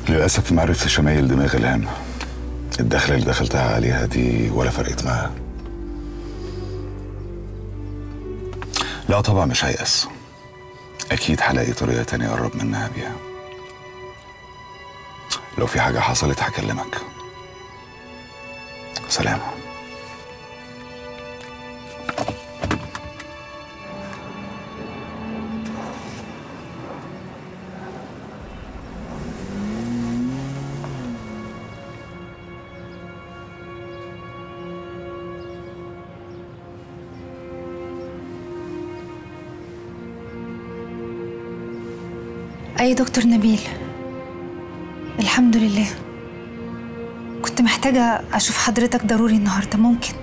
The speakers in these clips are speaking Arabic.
للأسف ما عرفتش أميل دماغ الهام. الدخلة اللي دخلتها عليها دي ولا فرقت معاها. لا طبعا مش هيأس، أكيد هلاقي طريقة تانية أقرب منها بيها. لو في حاجة حصلت هكلمك. سلام. أي دكتور نبيل، الحمد لله. كنت محتاجة أشوف حضرتك ضروري النهاردة، ممكن؟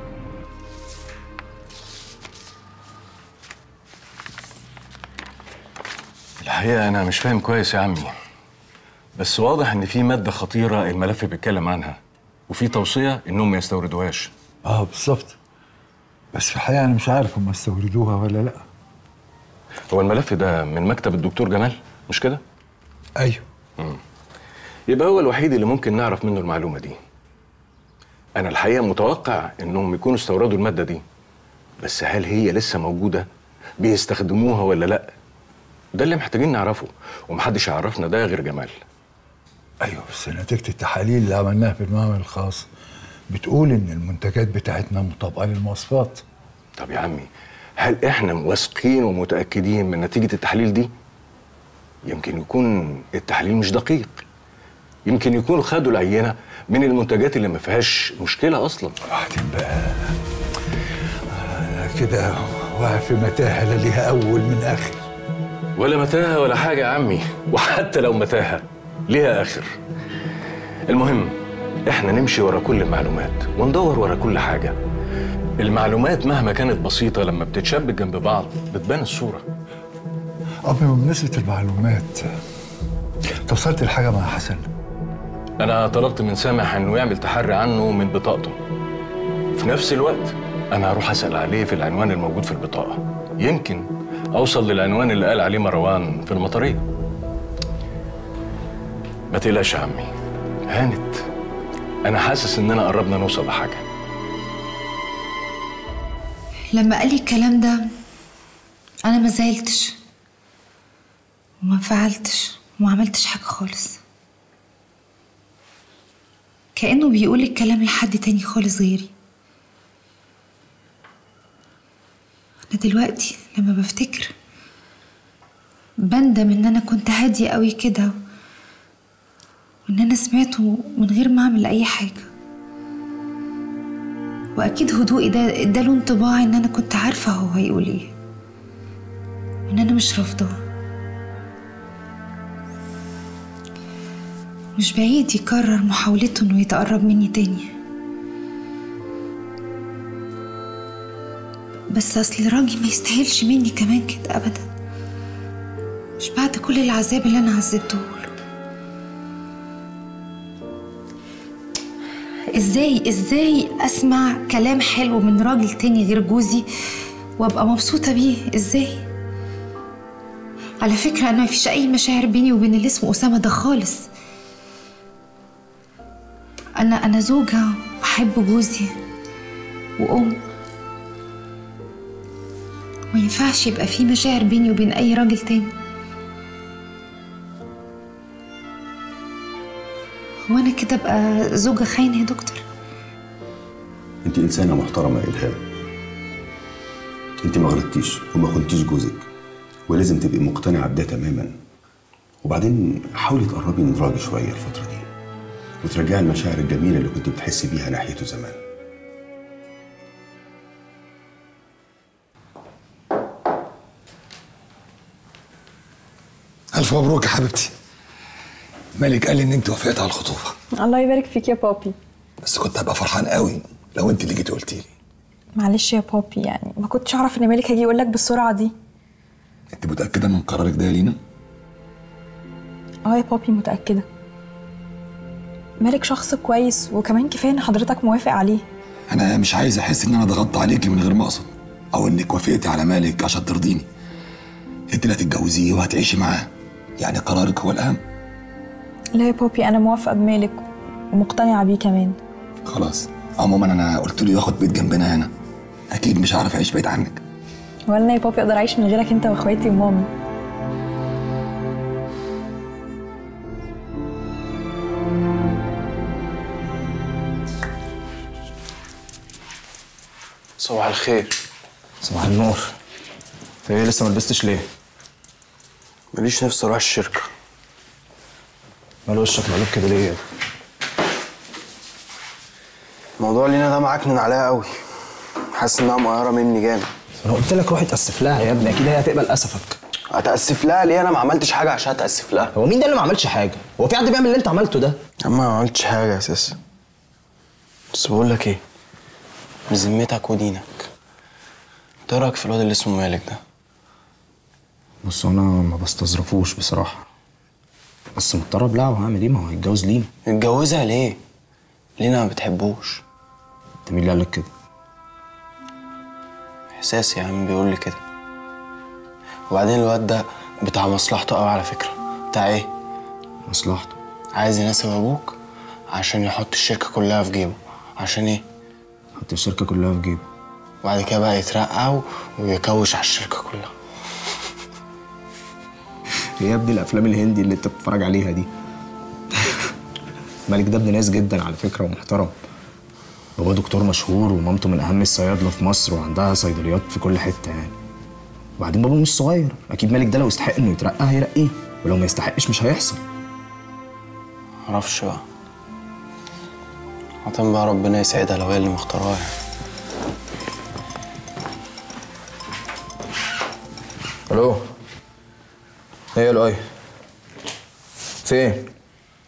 الحقيقة أنا مش فاهم كويس يا عمي، بس واضح إن في مادة خطيرة الملف بيتكلم عنها، وفي توصية إنهم ما يستوردوهاش. بالظبط. بس في الحقيقة أنا مش عارف هم استوردوها ولا لأ. هو الملف ده من مكتب الدكتور جمال، مش كده؟ أيوه. يبقى هو الوحيد اللي ممكن نعرف منه المعلومة دي. أنا الحقيقة متوقع إنهم يكونوا استوردوا المادة دي، بس هل هي لسه موجودة؟ بيستخدموها ولا لأ؟ ده اللي محتاجين نعرفه، ومحدش يعرفنا ده غير جمال. أيوه، بس نتيجة التحاليل اللي عملناها في المعمل الخاص بتقول إن المنتجات بتاعتنا مطابقة للمواصفات. طب يا عمي، هل إحنا واثقين ومتأكدين من نتيجة التحاليل دي؟ يمكن يكون التحليل مش دقيق، يمكن يكونوا خدوا العينة من المنتجات اللي ما فيهاش مشكلة أصلا. وبعدين بقى أنا كده واقع في متاهة لا ليها أول من آخر. ولا متاهة ولا حاجة يا عمي، وحتى لو متاهة ليها آخر. المهم إحنا نمشي ورا كل المعلومات وندور ورا كل حاجة. المعلومات مهما كانت بسيطة لما بتتشبك جنب بعض بتبان الصورة. بمناسبة المعلومات، توصلت لحاجة مع حسن؟ أنا طلبت من سامح إنه يعمل تحري عنه من بطاقته. في نفس الوقت أنا هروح أسأل عليه في العنوان الموجود في البطاقة، يمكن أوصل للعنوان اللي قال عليه مروان في المطرية. ما تقلقش يا عمي، هانت. أنا حاسس إننا قربنا نوصل لحاجة. لما قال لي الكلام ده أنا ما زعلتش وما انفعلتش وما عملتش حاجة خالص، كأنه بيقول الكلام لحد تاني خالص غيري. أنا دلوقتي لما بفتكر بندم إن أنا كنت هادية قوي كده، وإن أنا سمعته من غير ما أعمل أي حاجة. وأكيد هدوئي ده اداله انطباع إن أنا كنت عارفة هو هيقول إيه، وإن أنا مش رافضاه. مش بعيد يكرر محاولته إنه يتقرب مني تاني، بس أصل راجل ما يستاهلش مني كمان كده أبدا، مش بعد كل العذاب اللي أنا عذبته له. إزاي أسمع كلام حلو من راجل تاني غير جوزي وأبقى مبسوطة بيه؟ إزاي؟ على فكرة أنا مفيش أي مشاعر بيني وبين اللي اسمه أسامة ده خالص. أنا زوجة وبحب جوزي وأم، ما ينفعش يبقى في مشاعر بيني وبين أي راجل تاني. هو أنا كده أبقى زوجة خاينة يا دكتور؟ أنت إنسانة محترمة يا إلهام، أنت ما غلطتيش وما خنتيش جوزك، ولازم تبقي مقتنعة بده تماما. وبعدين حاولي تقربي من راجل شوية الفترة دي وترجعي المشاعر الجميلة اللي كنت بتحسي بيها ناحيته زمان. ألف مبروك يا حبيبتي. مالك قال لي إن أنت وافقت على الخطوبة. الله يبارك فيك يا بابي. بس كنت هبقى فرحان قوي لو أنت اللي جيتي قلتي لي. معلش يا بابي، يعني ما كنتش أعرف إن مالك هيجي يقول لك بالسرعة دي. أنت متأكدة من قرارك ده يا لينا؟ يا بابي متأكدة. مالك شخص كويس، وكمان كفاية إن حضرتك موافق عليه. أنا مش عايز أحس إن أنا ضغطت عليكي من غير ما أقصد، أو إنك وافقتي على مالك عشان ترضيني. أنت اللي هتتجوزيه وهتعيشي معاه، يعني قرارك هو الأهم. لا يا بابي، انا موافقه بمالك ومقتنعه بيه كمان. خلاص، عموما انا قلت له ياخد بيت جنبنا هنا، اكيد مش هعرف اعيش بعيد عنك. ولا انا يا بابي اقدر اعيش من غيرك انت واخواتي ومامي. صباح الخير. صباح النور. في ايه لسه ما لبستش ليه؟ ماليش نفسي اروح الشركه. مال وشك مقلوب كده ليه؟ موضوع لينا ده معكنن عليها قوي، حاسس انها مقيره مني جامد. انا قلت لك روح اتاسف لها يا ابني، اكيد هي هتقبل اسفك. اتاسف لها ليه؟ انا ما عملتش حاجه عشان اتاسف لها. هو مين ده اللي ما عملش حاجه؟ هو في حد بيعمل اللي انت عملته ده؟ يا عم ما عملتش حاجه يا اساس. بس بقول لك ايه، بذمتك ودينك، ايه رايك في الواد اللي اسمه مالك ده؟ بص انا ما بستظرفوش بصراحه، بس مضطر ابلعه وهعمل ايه؟ ما هو هيتجوز لينا. اتجوزها ليه؟ لينا ما بتحبوش. انت مين اللي قال لك كده؟ احساسي يا عم بيقول لي كده. وبعدين الواد ده بتاع مصلحته قوي على فكره. بتاع ايه؟ مصلحته. عايز يناسب ابوك عشان يحط الشركه كلها في جيبه. عشان ايه؟ حط الشركه كلها في جيبه وبعد كده بقى يترقى ويكوش على الشركه كلها. ايه يا ابني الافلام الهندي اللي انت بتتفرج عليها دي؟ مالك ده ابن ناس جدا على فكره ومحترم. بابا دكتور مشهور ومامته من اهم الصيادله في مصر وعندها صيدليات في كل حته يعني. وبعدين بابا مش صغير، اكيد مالك ده لو يستحق انه يترقى هيرقيه، ولو ما يستحقش مش هيحصل. معرفش بقى، عطان بقى ربنا يسعدها لو هي اللي مختارها. الو. ايه يا لؤي؟ فين؟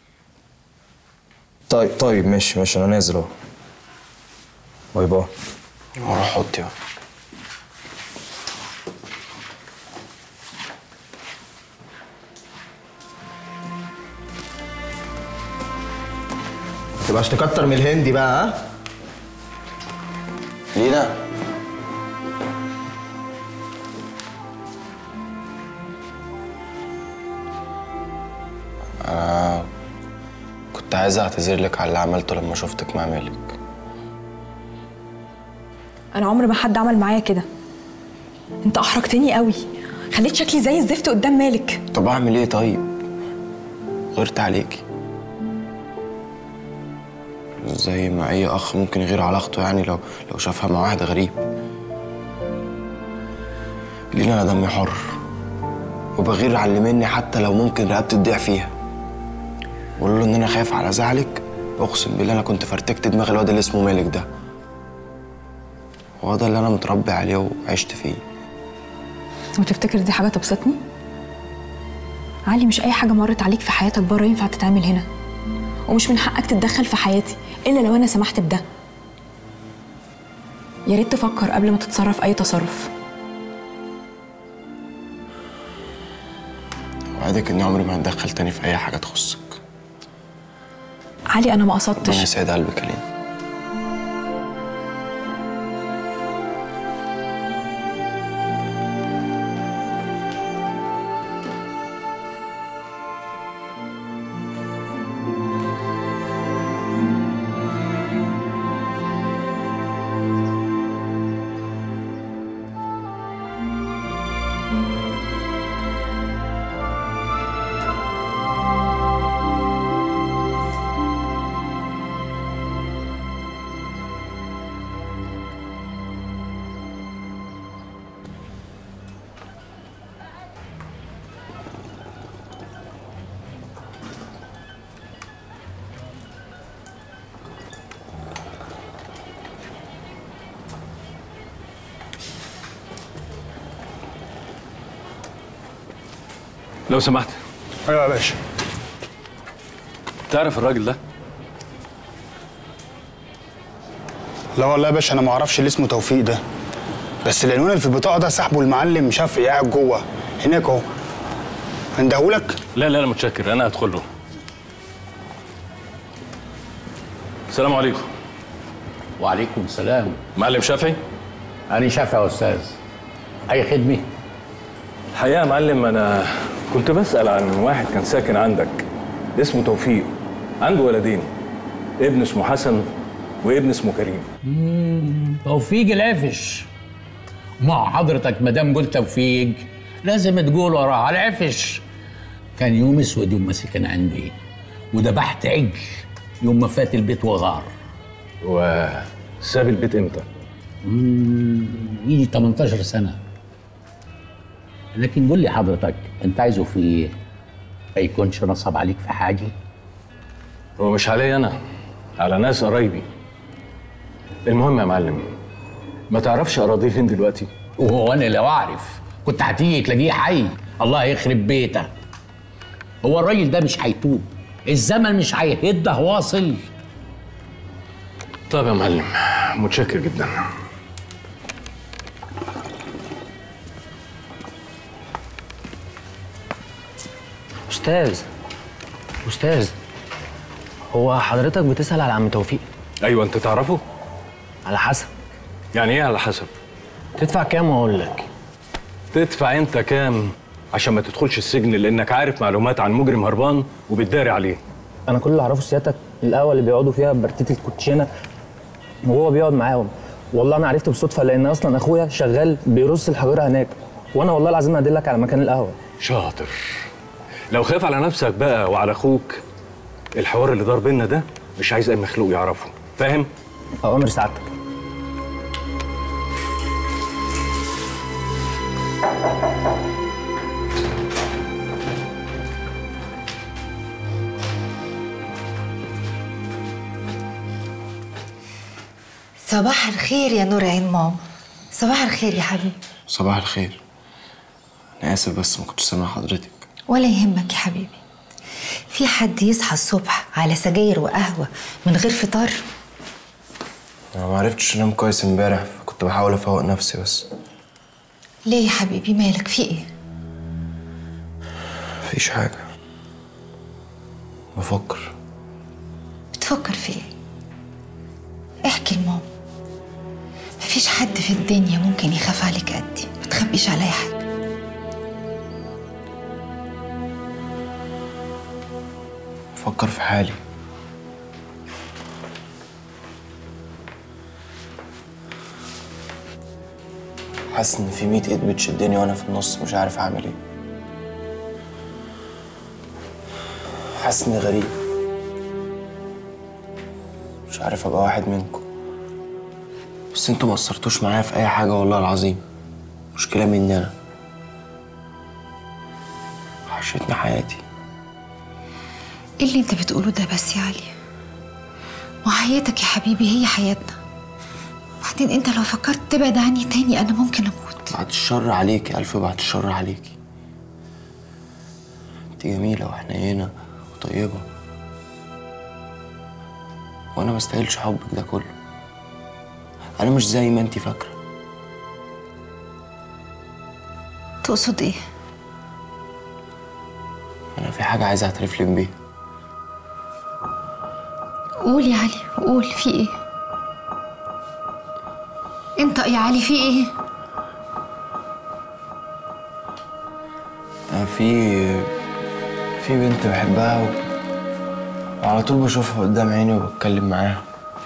طيب ماشي انا نازل اهو. باي باي. هروح اوضتي بقى. متبقاش تكتر من الهندي بقى، ها؟ لينا كنت عايز اعتذر لك على اللي عملته لما شفتك مع مالك. انا عمر ما حد عمل معايا كده. انت احرجتني قوي، خليت شكلي زي الزفت قدام مالك. طب اعمل ايه طيب؟ غيرت عليكي زي ما اي اخ ممكن يغير على اخته، يعني لو شافها مع واحد غريب. لينا انا دمي حر وبغير على اللي مني حتى لو ممكن رقبتي تضيع فيها. وقول له ان انا خايف على زعلك، اقسم بالله انا كنت فرتكت دماغ الواد اللي اسمه مالك ده. هو ده اللي انا متربي عليه وعشت فيه. وتفتكر دي حاجه تبسطني؟ علي، مش اي حاجه مرت عليك في حياتك بره ينفع تتعمل هنا، ومش من حقك تتدخل في حياتي الا لو انا سمحت بده. يا ريت تفكر قبل ما تتصرف اي تصرف. وعدك اني عمري ما هتدخل تاني في اي حاجه تخصك. علي انا ما قصدتش. ربنا يسعد قلبك يا لينا. لو سمحت. ايوه يا باشا. تعرف الراجل ده؟ لا والله يا باشا انا ما اعرفش اللي اسمه توفيق ده، بس العنوان اللي في البطاقه ده صاحبه المعلم شافعي قاعد جوه هناك اهو. اندهولك؟ لا متشكر، انا هدخل له. السلام عليكم. وعليكم السلام. معلم شافعي؟ أنا شافعي يا أستاذ. أي خدمة؟ الحقيقة يا معلم أنا كنت بسأل عن واحد كان ساكن عندك اسمه توفيق، عنده ولدين، ابن اسمه حسن وابن اسمه كريم. توفيق العفش. مع حضرتك مدام قلت توفيق لازم تقول وراه العفش. كان يوم اسود يوم ما سكن عندي، وذبحت عجل يوم ما فات البيت وغار. وساب البيت امتى؟ يجي 18 سنة. لكن قول لي حضرتك انت عايزه في ايه؟ ما يكونش نصب عليك في حاجة؟ هو مش عليا انا، على ناس قرايبي. المهم يا معلم، ما تعرفش اراضيه فين دلوقتي؟ وهو انا لو اعرف كنت هتيجي تلاقيه حي. الله يخرب بيتك. هو الراجل ده مش هيتوب، الزمن مش هيهده واصل. طب يا معلم، متشكر جدا. أستاذ هو حضرتك بتسأل على عم توفيق؟ ايوه، انت تعرفه؟ على حسب. يعني ايه على حسب؟ تدفع كام وأقول لك. تدفع انت كام عشان ما تدخلش السجن لانك عارف معلومات عن مجرم هربان وبتداري عليه؟ أنا كل اللي أعرفه سيادتك القهوة اللي بيقعدوا فيها ببرتيت الكوتشينة وهو بيقعد معاهم. والله أنا عرفت بالصدفة لأن أصلا أخويا شغال بيرص الحجارة هناك، وأنا والله العظيم هدلك على مكان القهوة. شاطر. لو خايف على نفسك بقى وعلى أخوك، الحوار اللي دار بينا ده مش عايز أي مخلوق يعرفه، فاهم؟ أوامر سعادتك. صباح الخير يا نور عين ماما. صباح الخير يا حبيبي. صباح الخير. أنا آسف بس ما كنتش سامع حضرتك. ولا يهمك يا حبيبي. في حد يصحى الصبح على سجاير وقهوة من غير فطار؟ أنا ما عرفتش أنام كويس امبارح، فكنت بحاول أفوق نفسي بس. ليه يا حبيبي مالك في إيه؟ مفيش حاجة، بفكر. بتفكر في إيه؟ احكي لماما. مفيش حد في الدنيا ممكن يخاف عليك قدي، ما تخبيش عليا حاجة. بفكر في حالي. حاسس إن في 100 إيد بتشدني وأنا في النص مش عارف أعمل إيه. حاسس إني غريب، مش عارف أبقى واحد منكم. بس انتوا ما قصرتوش معايا في أي حاجة والله العظيم. مشكلة مني أنا. وحشتني حياتي. ايه اللي انت بتقوله ده بس يا علي؟ ما حياتك يا حبيبي هي حياتنا. بعدين انت لو فكرت تبعد عني تاني انا ممكن اموت. بعد الشر عليكي، ألف بعد الشر عليكي. انت جميلة وحنينة وطيبة، وانا ما استاهلش حبك ده كله. انا مش زي ما انت فاكرة. تقصد ايه؟ انا في حاجة عايز اعترف لك بيها. قول يا علي، قول. في ايه؟ انت يا علي في ايه؟ أنا في بنت بحبها وعلى طول بشوفها قدام عيني وبتكلم معاها،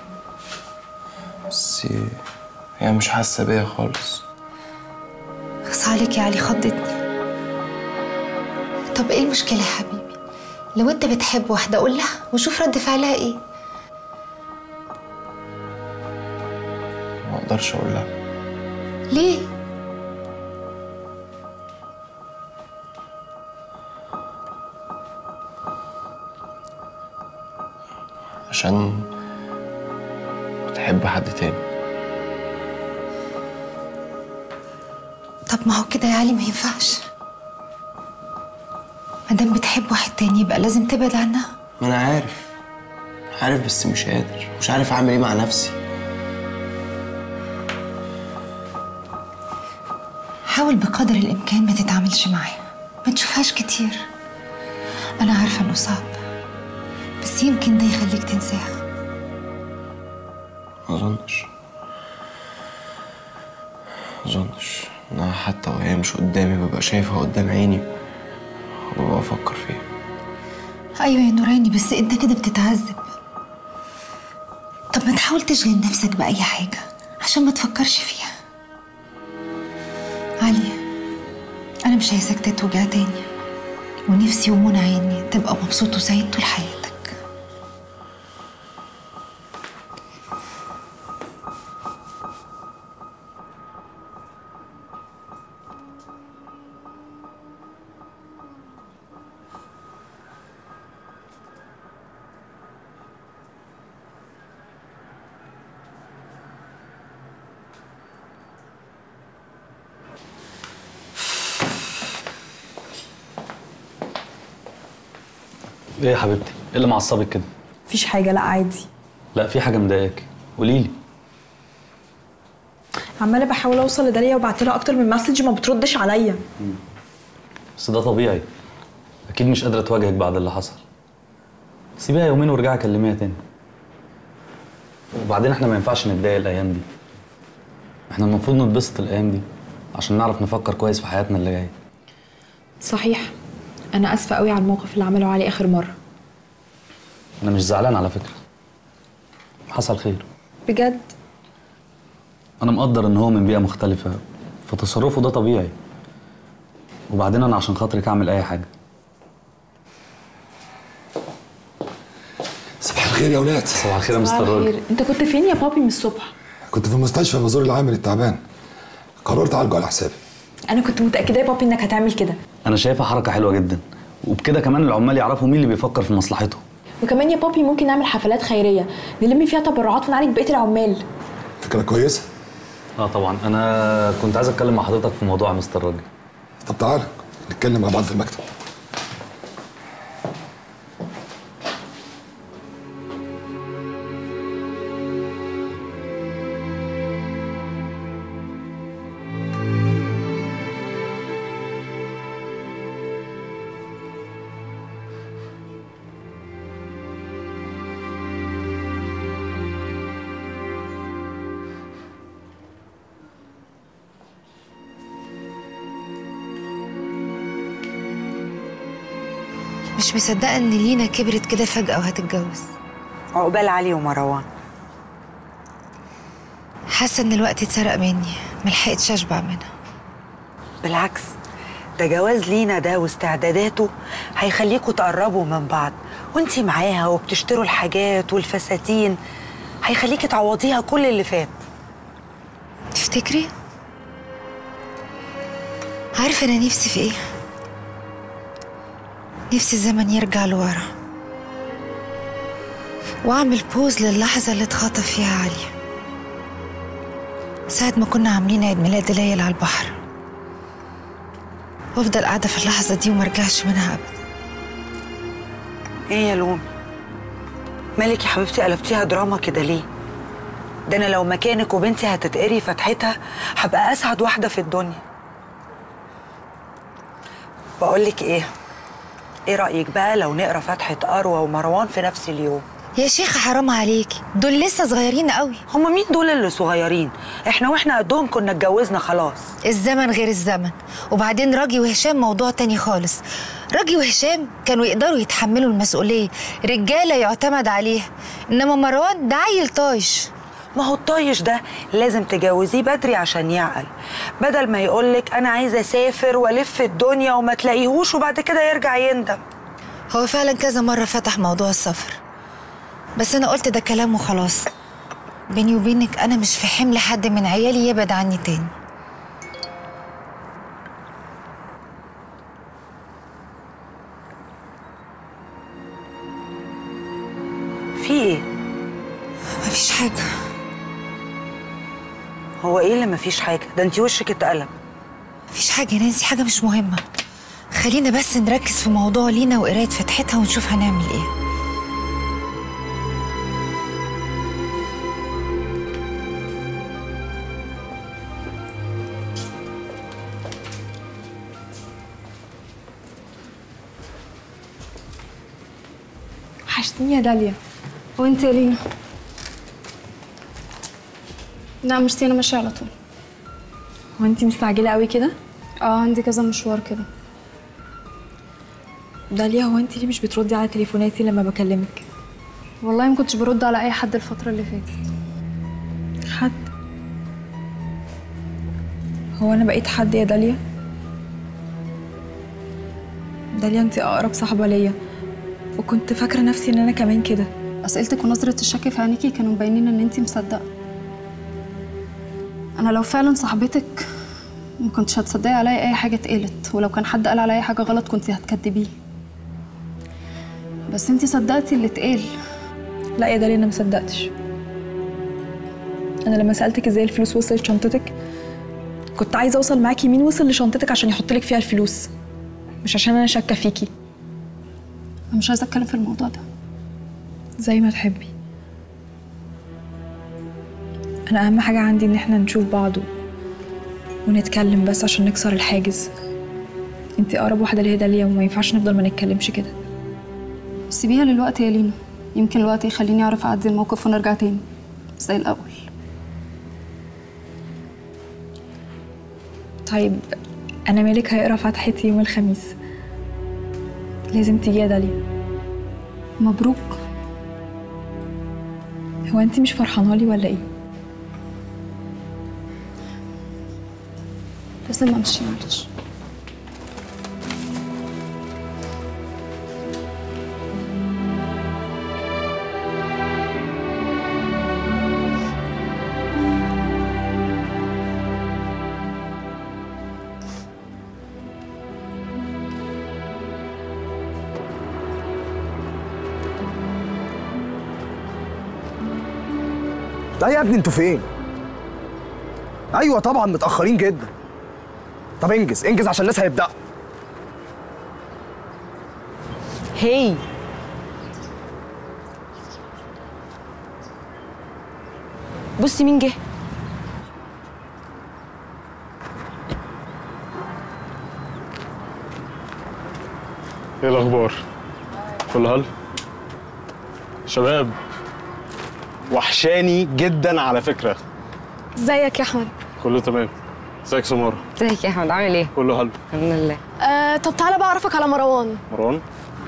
بس هي مش حاسة بيا خالص. خص عليك يا علي، خضتني. طب ايه المشكلة يا حبيبي؟ لو انت بتحب واحدة قول لها وشوف رد فعلها ايه. ما اقدرش اقول لها. ليه؟ عشان بتحب حد تاني. طب ما هو كده يا علي ما ينفعش. مادام بتحب واحد تاني يبقى لازم تبعد عنها. ما انا عارف بس مش قادر، مش عارف اعمل ايه مع نفسي. حاول بقدر الامكان ما تتعاملش معاها، ما تشوفهاش كتير. انا عارفه انه صعب بس يمكن ده يخليك تنساها. ما اظنش انها حتى وهي مش قدامي ببقى شايفها قدام عيني وببقى افكر فيها. ايوه يا نوراني، بس انت كده بتتعذب. طب ما تحاول تشغل نفسك بأي حاجة عشان ما تفكرش فيها. علي، انا مش عايزاك تتوجع تاني، ونفسي ومنى عيني تبقى مبسوط وسعيد طول حياتك. ايه يا حبيبتي؟ ايه اللي معصبك كده؟ مفيش حاجه، لا عادي. لا في حاجه مضايقاكي، قولي لي. عماله بحاول اوصل لداليا وبعت لها اكتر من مسج ما بتردش عليا. بس ده طبيعي، اكيد مش قادره تواجهك بعد اللي حصل. سيبيها يومين وارجعي كلميها تاني. وبعدين احنا ما ينفعش نتضايق الايام دي، احنا المفروض نتبسط الايام دي عشان نعرف نفكر كويس في حياتنا اللي جايه. صحيح، انا اسفه قوي على الموقف اللي عمله علي اخر مره. انا مش زعلان على فكره، حصل خير بجد. انا مقدر ان هو من بيئه مختلفه فتصرفه ده طبيعي، وبعدين انا عشان خاطرك اعمل اي حاجه. صباح الخير يا ولاد. صباح الخير يا مستر راجل. انت كنت فين يا بابي من الصبح؟ كنت في المستشفى بزور العامل التعبان، قررت اعالجه على حسابي. انا كنت متاكده يا بابي انك هتعمل كده. انا شايفها حركه حلوه جدا، وبكده كمان العمال يعرفوا مين اللي بيفكر في مصلحته. وكمان يا بابي ممكن نعمل حفلات خيريه نلم فيها تبرعات ونعالج بقيه العمال. فكره كويسه. طبعا انا كنت عايز اتكلم مع حضرتك في موضوع يا مستر راجل. طب تعالى نتكلم مع بعض في المكتب. مش مصدقة ان لينا كبرت كده فجأة وهتتجوز. عقبال علي ومروان. حاسة ان الوقت اتسرق مني، ملحقتش اشبع منها. بالعكس، ده جواز لينا ده واستعداداته هيخليكوا تقربوا من بعض، وانتي معاها وبتشتروا الحاجات والفساتين، هيخليكي تعوضيها كل اللي فات. تفتكري؟ عارفة انا نفسي في ايه؟ نفسي الزمن يرجع لورا واعمل بوز للحظة اللي اتخطف فيها علي، ساعة ما كنا عاملين عيد ميلاد ليلى على البحر، وافضل قاعدة في اللحظة دي ومرجعش منها ابدا. ايه يا لومي؟ مالك يا حبيبتي قلبتيها دراما كده ليه؟ ده انا لو مكانك وبنتي هتتقري فتحتها هبقى اسعد واحدة في الدنيا. بقولك ايه رأيك بقى لو نقرا فتحة أروى ومروان في نفس اليوم؟ يا شيخة حرام عليكي، دول لسه صغيرين قوي. هما مين دول اللي صغيرين؟ احنا واحنا قدهم كنا اتجوزنا خلاص. الزمن غير الزمن، وبعدين راجي وهشام موضوع تاني خالص. راجي وهشام كانوا يقدروا يتحملوا المسؤولية، رجالة يعتمد عليها، انما مروان ده عيل طايش. ما هو الطايش ده لازم تجوزيه بدري عشان يعقل، بدل ما يقولك انا عايزه اسافر والف الدنيا وما تلاقيهوش وبعد كده يرجع يندم. هو فعلا كذا مره فتح موضوع السفر، بس انا قلت ده كلام وخلاص. بيني وبينك انا مش في حمل حد من عيالي يبعد عني تاني. في ايه؟ مفيش حاجه. هو ايه اللي مفيش حاجه؟ ده انتي وشك اتقلب. مفيش حاجه يا نانسي، حاجه مش مهمه. خلينا بس نركز في موضوع لينا وقرايه فتحتها ونشوف هنعمل ايه. وحشتيني يا داليا. وانت يا لينا؟ لا ميرسي، انا ماشيه على طول. هو انت مستعجله قوي كده؟ اه عندي كذا مشوار كده. داليا، هو انت ليه مش بتردي على تليفوناتي لما بكلمك؟ والله ما كنتش برد على اي حد الفتره اللي فاتت. حد؟ هو انا بقيت حد يا داليا؟ داليا انت اقرب صاحبه ليا، وكنت فاكره نفسي ان انا كمان كده. اسئلتك ونظره الشك في عينيكي كانوا مبينين ان انت مصدقه. انا لو فعلا صاحبتك ما كنتش هتصدقي عليا اي حاجه اتقالت، ولو كان حد قال عليا حاجه غلط كنت هتكدبيه. بس انت صدقتي اللي اتقال. لا يا داليا، انا ما صدقتش. انا لما سالتك ازاي الفلوس وصلت شنطتك كنت عايزه اوصل معاكي مين وصل لشنطتك عشان يحط لك فيها الفلوس، مش عشان انا شاكه فيكي. انا مش عايزه اتكلم في الموضوع ده. زي ما تحبي. انا اهم حاجه عندي ان احنا نشوف بعض ونتكلم بس عشان نكسر الحاجز. انتي اقرب واحده ليا داليا، وما ينفعش نفضل ما نتكلمش كده. سيبيها للوقت يا لينا، يمكن الوقت يخليني اعرف اعدي الموقف ونرجع تاني زي الاول. طيب انا مالك هيقرا فتحتي يوم الخميس، لازم تيجي يا داليا. مبروك. هو انتي مش فرحانه لي ولا ايه؟ لازم امشي معلش. لا يا ابني، انتوا فين؟ ايوه طبعا متاخرين جدا. طب انجز انجز عشان الناس هيبدأوا. هي بصي مين جه. ايه الاخبار؟ كل هل؟ شباب وحشاني جدا على فكره. ازيك يا احمد؟ كله تمام. ازيك سمارة؟ ازيك يا احمد، عامل ايه؟ كله حلو الحمد لله. طب تعالى بقى اعرفك على مروان. مروان؟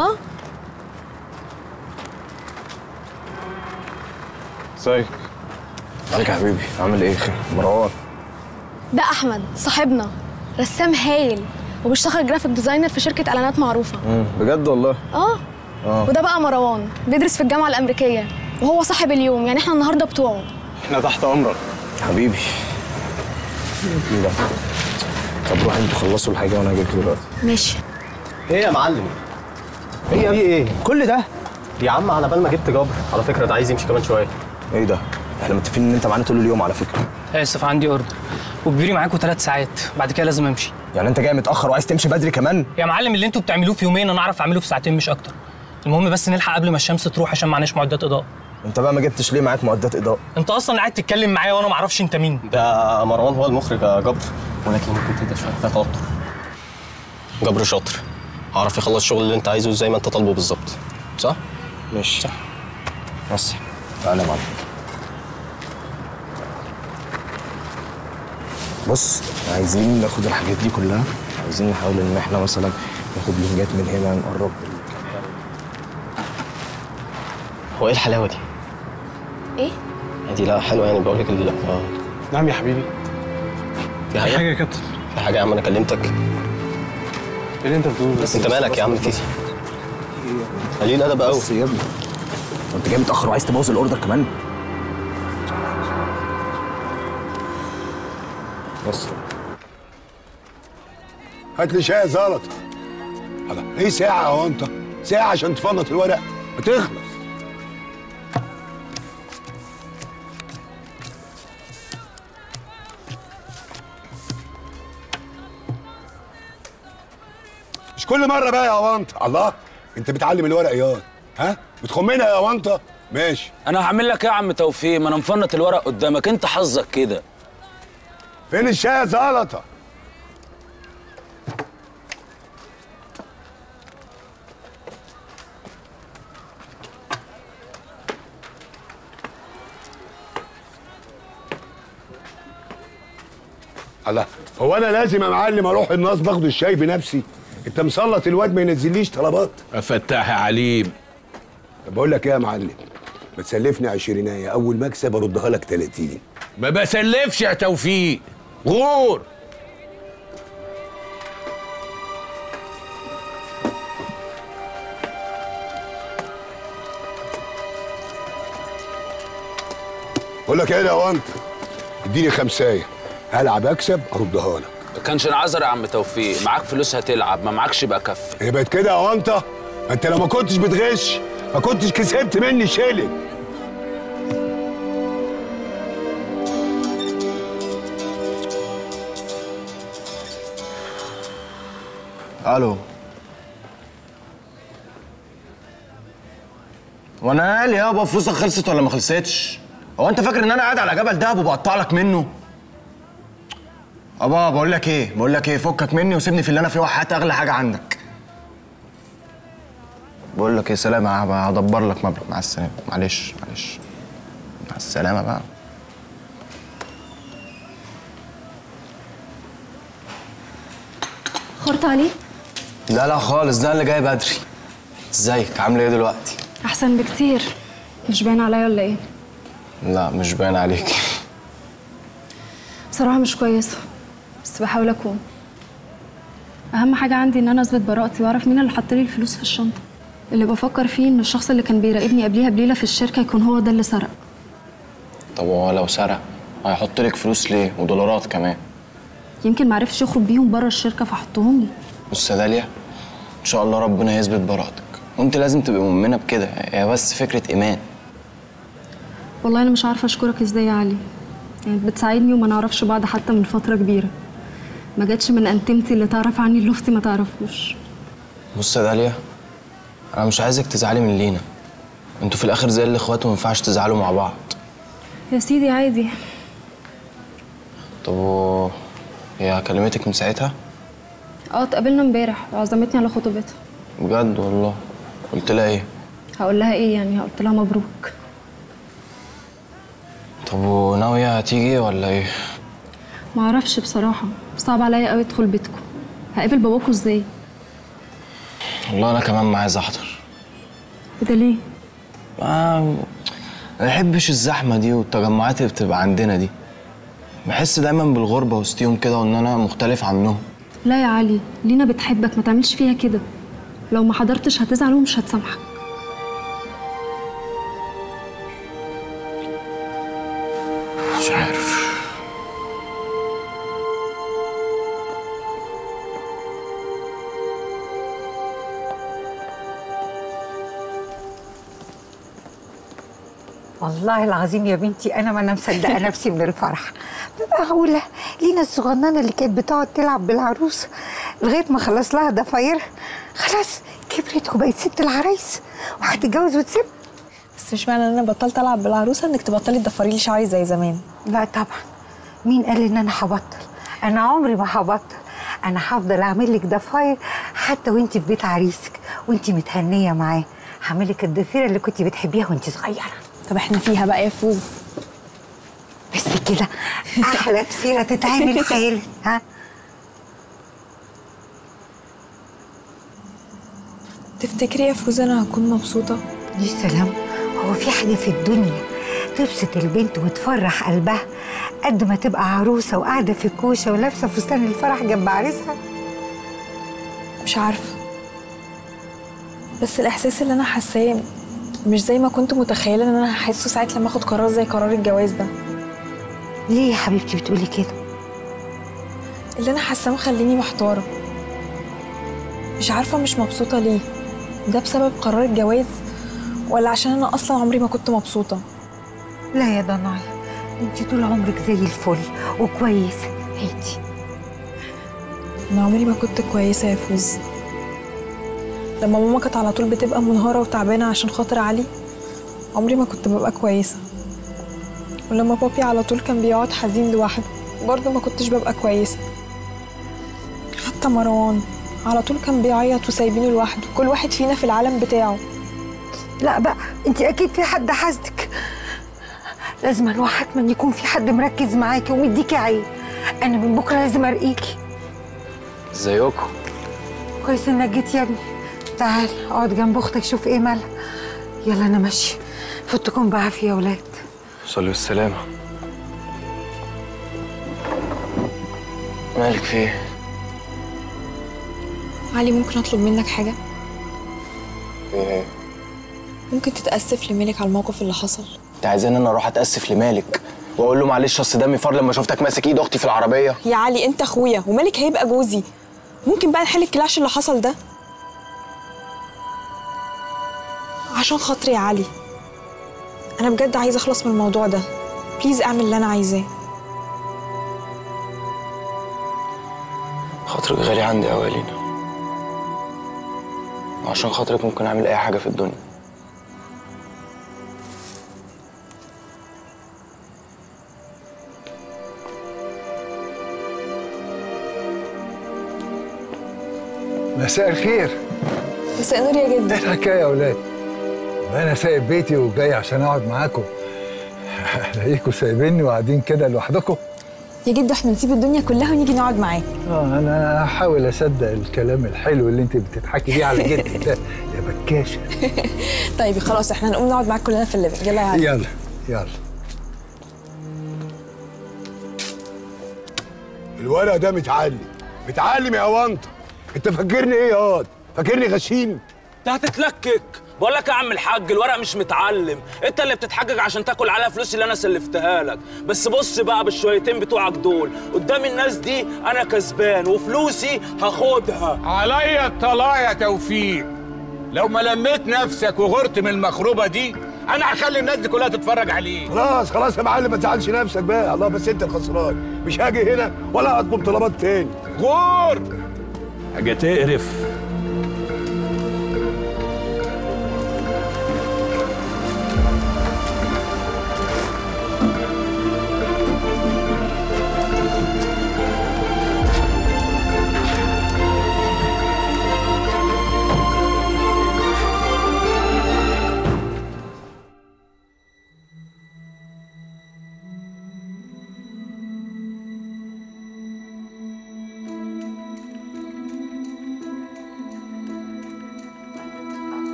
ازيك؟ ازيك يا حبيبي، عامل ايه؟ مروان ده احمد صاحبنا، رسام هايل وبيشتغل جرافيك ديزاينر في شركه اعلانات معروفه. بجد والله؟ وده بقى مروان بيدرس في الجامعه الامريكيه وهو صاحب اليوم، يعني احنا النهارده بتوعه. احنا تحت امرك حبيبي. ايه ده؟ طب روحوا انتوا خلصوا الحاجه وانا هجيلكوا دلوقتي. ماشي. ايه يا معلم؟ ايه ايه كل ده؟ يا عم على بال ما جبت جبر، على فكره ده عايز يمشي كمان شويه. ايه ده؟ احنا متفقين ان انت معانا طول اليوم على فكره. اسف، عندي اوردر وكبيري معاكم 3 ساعات، بعد كده لازم امشي. يعني انت جاي متاخر وعايز تمشي بدري كمان؟ يا معلم اللي انتوا بتعملوه في يومين انا اعرف اعمله في ساعتين مش اكتر. المهم بس نلحق قبل ما الشمس تروح عشان معناش معدات اضاءه. انت بقى ما جبتش ليه معاك معدات اضاءه؟ انت اصلا قاعد تتكلم معايا وانا ما اعرفش انت مين. ده مروان هو المخرج يا جبر، ولكن ممكن تهدى شويه، فيها توتر. جبر شاطر، هعرف يخلص الشغل اللي انت عايزه زي ما انت طالبه بالظبط، صح؟ ماشي صح. بس تعالى يا معلم. بص، عايزين ناخد الحاجات دي كلها، عايزين نحاول ان احنا مثلا ناخد لينجات من هنا نقرب. هو ايه الحلاوه دي؟ ايه؟ دي لا حلوه يعني، بقول لك نعم يا حبيبي. في حاجه يا كابتن؟ في حاجه يا عم، انا كلمتك. ايه اللي انت بتقوله؟ بس انت مالك يا عم؟ في قليل ادب قوي. بس يا ابني وانت جاي متاخر وعايز تبوظ الاوردر كمان؟ بس هات لي شاي زلطه. ايه ساعه اهو انت؟ ساعه عشان تفنط الورق ما تخلص. مش كل مره بقى يا وانطه. الله، انت بتعلم الورقيات ها؟ بتخمنها يا وانطه؟ ماشي. انا هعمل لك ايه يا عم توفيق؟ ما انا مفنط الورق قدامك، انت حظك كده. فين الشاي يا زلطه؟ الله، هو انا لازم يا معلم اروح النصب اخد الشاي بنفسي؟ انت مسلط الواد ما ينزليش طلبات. فتاح يا عليم. طب بقول لك ايه يا معلم، ما تسلفني 20، اول ما اكسب اردها لك 30. ما بسلفش يا توفيق، غور. بقول لك ايه يا وانت، اديني 5، هلعب اكسب اردها لك. ما كانش انعذر يا عم توفيق، معاك فلوس هتلعب، ما معاكش يبقى كفي. هي بقت كده يا وانت؟ ما انت لو ما كنتش بتغش ما كنتش كسبت مني شيلن. الو، وانا مالي يابا؟ فلوسك خلصت ولا ما خلصتش؟ هو انت فاكر ان انا قاعد على جبل دهب وبقطع لك منه؟ ابا بقول لك ايه، فكك مني وسيبني في اللي انا فيه، وحياتي اغلى حاجه عندك. بقول لك ايه، سلام، هدبر لك مبلغ. مع السلامه. معلش مع السلامه بقى. خرت عليه؟ لا خالص، ده اللي جاي بدري. ازيك؟ عامله ايه دلوقتي؟ احسن بكتير. مش باين عليا ولا ايه؟ لا مش باين عليكي. بصراحه مش كويسه، بس بحاول اكون. اهم حاجه عندي ان انا اثبت براءتي واعرف مين اللي حط لي الفلوس في الشنطه. اللي بفكر فيه ان الشخص اللي كان بيراقبني قبليها بليله في الشركه يكون هو ده اللي سرق. طب هو لو سرق هيحط لك فلوس ليه؟ ودولارات كمان. يمكن معرفش يخرج بيهم بره الشركه فحطهم لي. بص يا داليا، ان شاء الله ربنا يثبت براءتك، وانت لازم تبقي مؤمنه بكده. هي بس فكره ايمان. والله انا مش عارفه اشكرك ازاي يا علي، يعني بتساعدني وما نعرفش بعض حتى من فتره كبيره. ما جاتش من انتمتي اللي تعرف عني اللي اختي ما تعرفوش. بص يا داليا، انا مش عايزك تزعلي من لينا، انتوا في الاخر زي الاخوات وما ينفعش تزعلوا مع بعض. يا سيدي عادي. طب هي كلمتك من ساعتها؟ اتقابلنا امبارح وعزمتني على خطوبتها. بجد والله؟ قلت لها ايه؟ هقول لها ايه يعني؟ قلت لها مبروك. طب وناويه هتيجي ولا ايه؟ ما اعرفش بصراحه، صعب عليا قوي ادخل بيتكم. هقابل باباكوا ازاي؟ والله انا كمان ما عايز احضر. ده ليه؟ ما بحبش الزحمه دي والتجمعات اللي بتبقى عندنا دي. بحس دايما بالغربه وسطيهم كده وان انا مختلف عنهم. لا يا علي، لينا بتحبك، ما تعملش فيها كده. لو ما حضرتش هتزعل ومش هتسامحك. مش عارف. والله العظيم يا بنتي انا ما مصدقه نفسي من الفرح. معقوله لينا الصغننه اللي كانت بتقعد تلعب بالعروس لغايه ما خلص لها ضفاير خلاص كبرت وبقت ست العرايس وهتتجوز وتسيب. بس مش معنى ان انا بطلت العب بالعروسه انك تبطلي تضفري لي شعري زي زمان. لا طبعا، مين قال ان انا هبطل؟ انا عمري ما هبطل. انا هفضل اعمل لك ضفاير حتى وانت في بيت عريسك وانت متهنيه معاه. هعمل لك الضفيره اللي كنت بتحبيها وانت صغيره. طب احنا فيها بقى يا فوز. بس كده احلى ضفيره تتعمل خيال. ها تفتكري يا فوز انا هكون مبسوطه؟ يا سلام، هو في حاجه في الدنيا تبسط البنت وتفرح قلبها قد ما تبقى عروسه وقاعده في الكوشه ولابسه فستان الفرح جنب عريسها؟ مش عارفه، بس الاحساس اللي انا حاساه مش زي ما كنت متخيله ان انا هحسه ساعه لما اخد قرار زي قرار الجواز ده. ليه يا حبيبتي بتقولي كده؟ اللي انا حاساه مخليني محتاره، مش عارفه مش مبسوطه ليه. ده بسبب قرار الجواز ولا عشان انا اصلا عمري ما كنت مبسوطه؟ لا يا ضنايا، انت طول عمرك زي الفل وكويسه. هاتي. انا عمري ما كنت كويسه يا فوز. لما ماما كانت على طول بتبقى منهارة وتعبانة عشان خاطر علي، عمري ما كنت ببقى كويسة. ولما بابي على طول كان بيقعد حزين لوحده برضه ما كنتش ببقى كويسة. حتى مروان على طول كان بيعيط وسايبينه لوحده، كل واحد فينا في العالم بتاعه. لا بقى انت اكيد في حد حاسدك. لازم الواحد من يكون في حد مركز معاكي ومديكي عين. انا من بكره لازم ارقيكي. ازيكم؟ كويس انك جيت يا ابني. تعال اقعد جنب اختك شوف ايه مالها. يلا انا ماشيه، فوتكم بعافيه يا ولاد. صلوا السلامة. مالك في ايه؟ علي ممكن اطلب منك حاجه؟ ايه؟ ممكن تتاسف لمالك على الموقف اللي حصل؟ انت عايزاني انا اروح اتاسف لمالك واقول له معلش اصل دمي فار لما شفتك ماسك ايد اختي في العربيه؟ يا علي انت اخويا ومالك هيبقى جوزي، ممكن بقى نحل الكلاش اللي حصل ده؟ عشان خاطري يا علي، انا بجد عايزه اخلص من الموضوع ده، بليز اعمل اللي انا عايزاه. خاطرك غالي عندي قوي يا لينا، وعشان خاطرك ممكن اعمل اي حاجه في الدنيا. مساء الخير. مساء النور يا جدي. ايه الحكايه يا اولاد؟ انا سايب بيتي وجاي عشان اقعد معاكم، الاقيكم سايبيني وقاعدين كده لوحدكم؟ يا جدو احنا نسيب الدنيا كلها ونيجي نقعد معاك. انا هحاول اصدق الكلام الحلو اللي انت بتضحكي بيه على جدي ده يا بكاشه. طيب خلاص احنا نقوم نقعد معاك كلنا في الليفنج. يلا يا علي. يلا يلا. الورق ده متعلم يا وانطه. انت فاكرني ايه يا واد؟ فاكرني غشيم؟ انت هتتلكك. بقول لك يا عم الحاج الورق مش متعلم، انت اللي بتتحجج عشان تاكل عليها فلوس اللي انا سلفتها لك. بس بص بقى بالشويتين بتوعك دول قدام الناس دي انا كسبان وفلوسي هاخدها. عليا الطلاق يا توفيق، لو ما لميت نفسك وغرت من المخروبه دي انا هخلي الناس دي كلها تتفرج عليك. خلاص يا معلم، ما تزعلش نفسك بقى. الله، بس انت الخسران، مش هاجي هنا ولا هطلب طلبات تاني. غور حاجه تقرف.